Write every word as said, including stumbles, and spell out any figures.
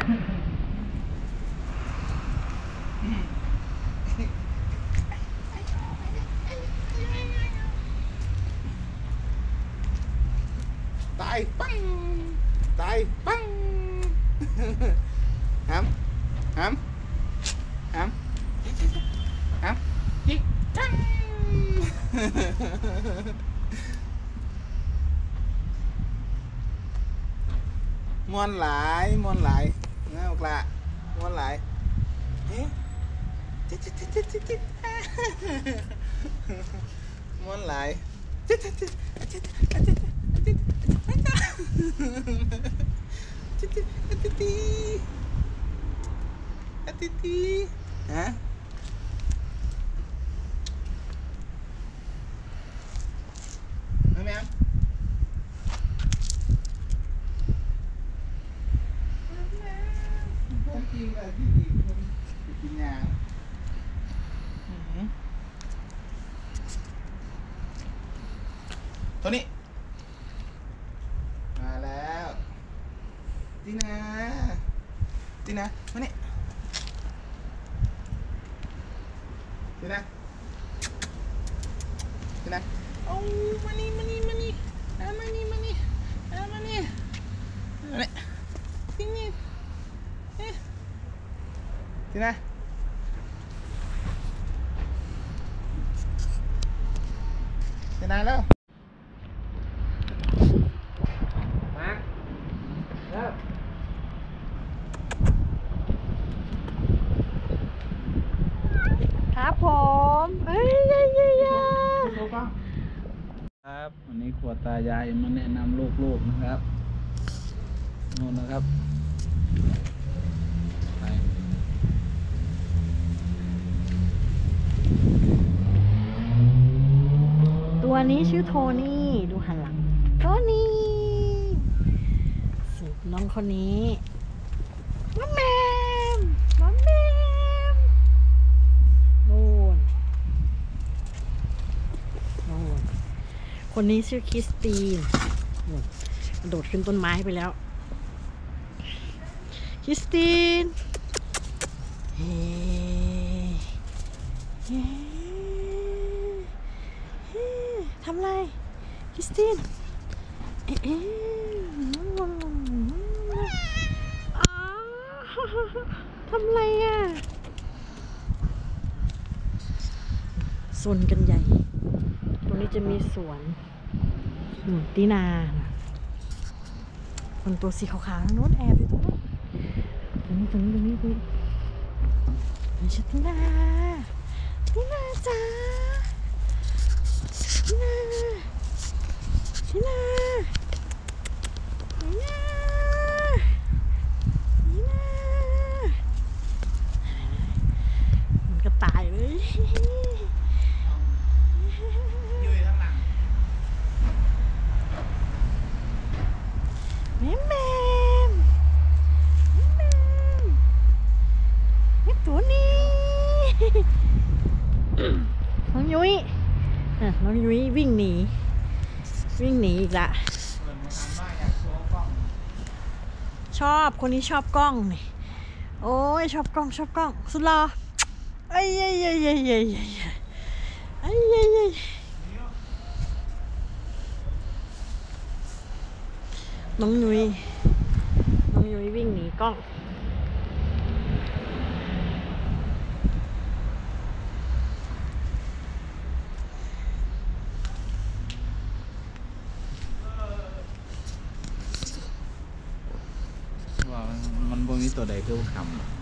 ตายปังตายปังห้ามห้ามห้ามห้ามยิงจังมวนหลายมวนหลายนะบอกละมวนหลายเฮ้ยจิ๊ดจิ๊ดจิ๊ดจิ๊ดจิ๊ดมวนหลายจิ๊ดจิ๊ดจิ๊ดจิ๊ดจิ๊ดจิ๊ดจิ๊ดจิ๊ดจิ๊ดจิ๊ดจิ๊ดฮะแม่กินอะไรที่ดีมันกินยาตัวนี้มาแล้วตีนาตีนามานี่ตีนาตีนาโอ้มานี่มานี่มานี่อ่ะมานี่มานี่อ่ะมานี่มานี่ตีนี่ทีนะทีนะแล้วมาแล้วครับผมเอ้ยยยยครับวันนี้ขวดตายายมาแนะนำลูกๆนะครับนู่นนะครับตัวนี้ชื่อโทนี่ดูหันหลังโทนี่สุดน้องคนนี้มัมแมมมัมแมมนู่นนู่นคนนี้ชื่อคริสตินนู่นกระโดดขึ้นต้นไม้ไปแล้วคริสตินเฮ้เฮ้ทำไรคริสตินเอ๊ะทำไรอ่ะสนกันใหญ่ตรงนี้จะมีสวนตีนาคนตัวสีขาวๆโน้นแอบอยู่ตรงนู้นตรงนี้ตรงนี้ตรงนี้นี่ชื่อตีนาตีนาจ้าทีน่าทีน่าทีน่าทีน่ามันก็ตายเลยอยู่ข้างหลังแม่แม่แม่แม่ตัวนี้น้องยุ้ยน้องยุ้ยวิ่งหนีวิ่งหนีอีกละชอบคนนี้ชอบกล้องนี่โอ้ยชอบกล้องชอบกล้องสุดหล่อไอ้ยัยยัยยัยยัยไอ้ยัยยัยน้องยุ้ยน้องยุ้ยวิ่งหนีกล้องว่ามันบ่มีตัวใดคือคำ